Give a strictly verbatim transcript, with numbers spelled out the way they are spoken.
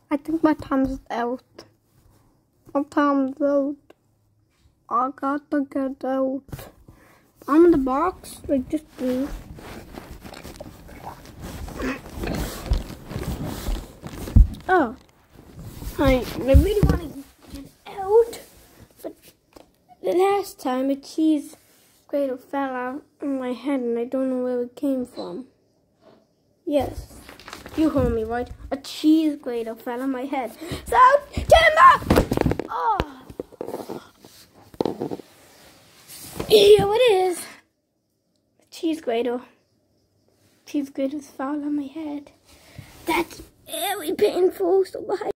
I think my time's out. My time's out. I gotta get out. I'm in the box, like this blue. Oh, I, I really want to get out, but the last time a cheese grater fell out on my head and I don't know where it came from. Yes, you heard me right. A cheese grater fell on my head. So, timber! Oh, here it is. Cheese grater. Cheese graters fell on my head. That's very painful. So bye.